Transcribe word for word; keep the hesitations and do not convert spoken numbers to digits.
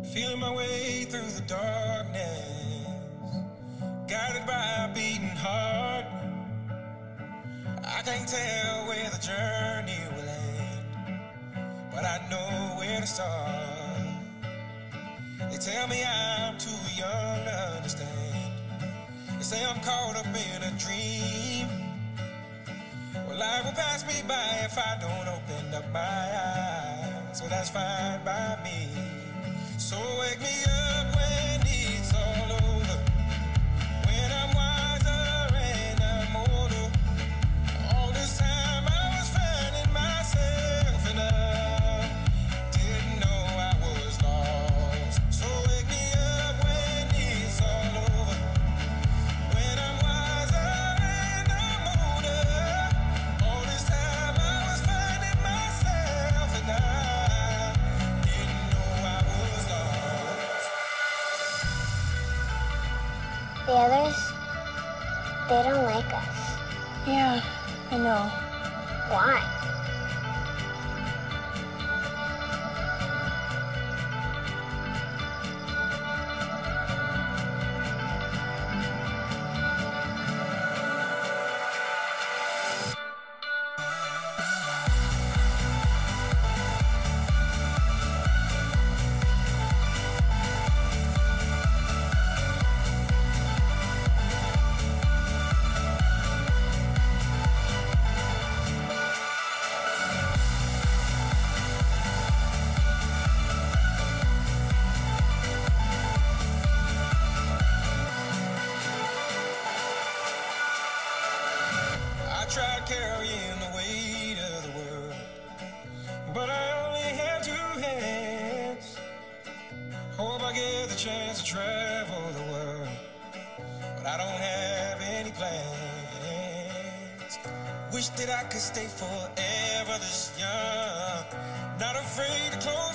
Feeling my way through the darkness, guided by a beating heart. I can't tell where the journey will end, but I know where to start. They tell me I'm too young to understand. They say I'm caught up in a dream. Well, life will pass me by if I don't open up my eyes, so that's fine by me. So wake me up when it's all over, when I'm wiser and I'm older. All this time I was finding myself and I didn't know I was lost. So wake me up when it's all over, when I'm wiser and I'm older. All this time I was finding myself and I didn't know I was lost. The others, they don't like us. Yeah, I know. Why? I tried carrying the weight of the world, but I only have two hands. Hope I get the chance to travel the world, but I don't have any plans. Wish that I could stay forever this young, not afraid to close